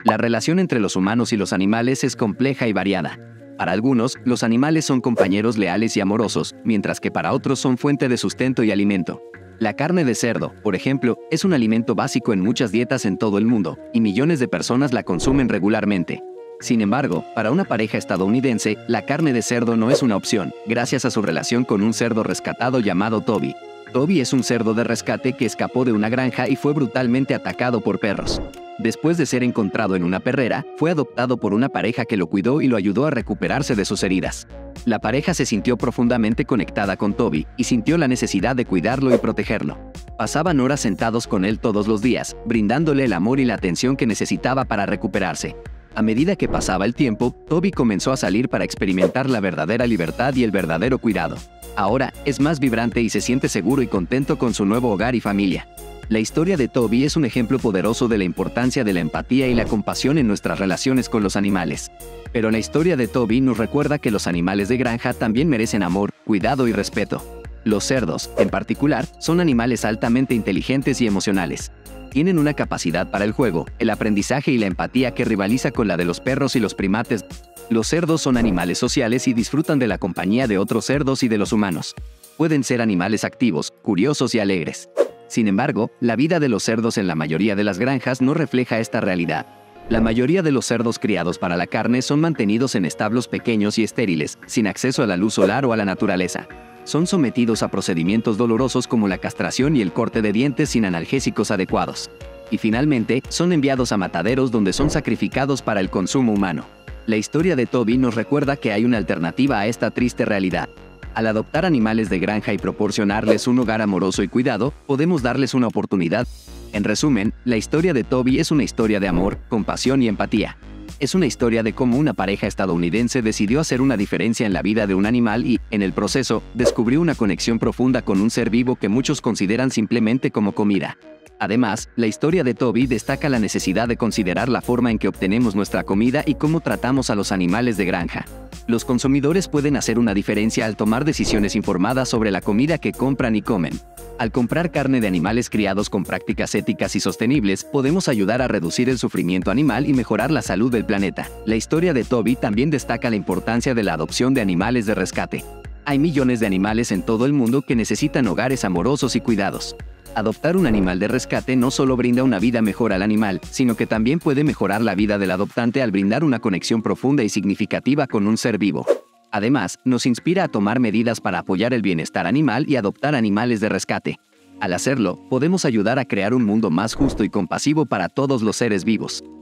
La relación entre los humanos y los animales es compleja y variada. Para algunos, los animales son compañeros leales y amorosos, mientras que para otros son fuente de sustento y alimento. La carne de cerdo, por ejemplo, es un alimento básico en muchas dietas en todo el mundo, y millones de personas la consumen regularmente. Sin embargo, para una pareja estadounidense, la carne de cerdo no es una opción, gracias a su relación con un cerdo rescatado llamado Toby. Toby es un cerdo de rescate que escapó de una granja y fue brutalmente atacado por perros. Después de ser encontrado en una perrera, fue adoptado por una pareja que lo cuidó y lo ayudó a recuperarse de sus heridas. La pareja se sintió profundamente conectada con Toby y sintió la necesidad de cuidarlo y protegerlo. Pasaban horas sentados con él todos los días, brindándole el amor y la atención que necesitaba para recuperarse. A medida que pasaba el tiempo, Toby comenzó a salir para experimentar la verdadera libertad y el verdadero cuidado. Ahora, es más vibrante y se siente seguro y contento con su nuevo hogar y familia. La historia de Toby es un ejemplo poderoso de la importancia de la empatía y la compasión en nuestras relaciones con los animales. Pero la historia de Toby nos recuerda que los animales de granja también merecen amor, cuidado y respeto. Los cerdos, en particular, son animales altamente inteligentes y emocionales. Tienen una capacidad para el juego, el aprendizaje y la empatía que rivaliza con la de los perros y los primates. Los cerdos son animales sociales y disfrutan de la compañía de otros cerdos y de los humanos. Pueden ser animales activos, curiosos y alegres. Sin embargo, la vida de los cerdos en la mayoría de las granjas no refleja esta realidad. La mayoría de los cerdos criados para la carne son mantenidos en establos pequeños y estériles, sin acceso a la luz solar o a la naturaleza. Son sometidos a procedimientos dolorosos como la castración y el corte de dientes sin analgésicos adecuados. Y finalmente, son enviados a mataderos donde son sacrificados para el consumo humano. La historia de Toby nos recuerda que hay una alternativa a esta triste realidad. Al adoptar animales de granja y proporcionarles un hogar amoroso y cuidado, podemos darles una oportunidad. En resumen, la historia de Toby es una historia de amor, compasión y empatía. Es una historia de cómo una pareja estadounidense decidió hacer una diferencia en la vida de un animal y, en el proceso, descubrió una conexión profunda con un ser vivo que muchos consideran simplemente como comida. Además, la historia de Toby destaca la necesidad de considerar la forma en que obtenemos nuestra comida y cómo tratamos a los animales de granja. Los consumidores pueden hacer una diferencia al tomar decisiones informadas sobre la comida que compran y comen. Al comprar carne de animales criados con prácticas éticas y sostenibles, podemos ayudar a reducir el sufrimiento animal y mejorar la salud del planeta. La historia de Toby también destaca la importancia de la adopción de animales de rescate. Hay millones de animales en todo el mundo que necesitan hogares amorosos y cuidados. Adoptar un animal de rescate no solo brinda una vida mejor al animal, sino que también puede mejorar la vida del adoptante al brindar una conexión profunda y significativa con un ser vivo. Además, nos inspira a tomar medidas para apoyar el bienestar animal y adoptar animales de rescate. Al hacerlo, podemos ayudar a crear un mundo más justo y compasivo para todos los seres vivos.